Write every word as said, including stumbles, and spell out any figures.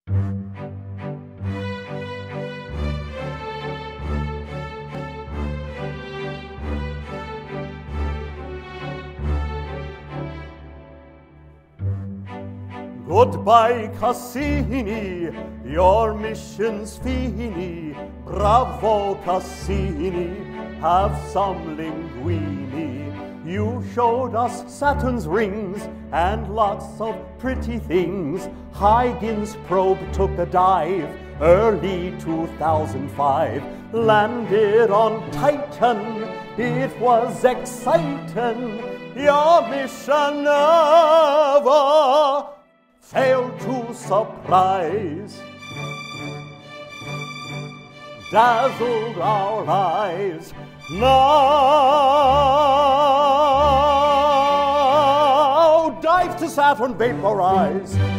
Goodbye, Cassini, your mission's fini. Bravo, Cassini, have some linguini. You showed us Saturn's rings and lots of pretty things. Huygens probe took a dive early two thousand five. Landed on Titan, it was exciting. Your mission never failed to surprise, dazzled our eyes. Now dive to Saturn, vaporize.